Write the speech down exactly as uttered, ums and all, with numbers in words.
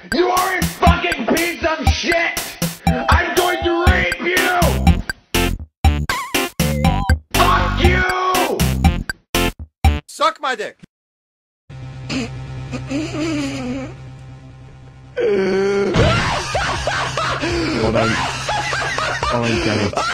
You are a fucking piece of shit! I'm going to rape you! Fuck you! Suck my dick! Hold on. Oh, I'm getting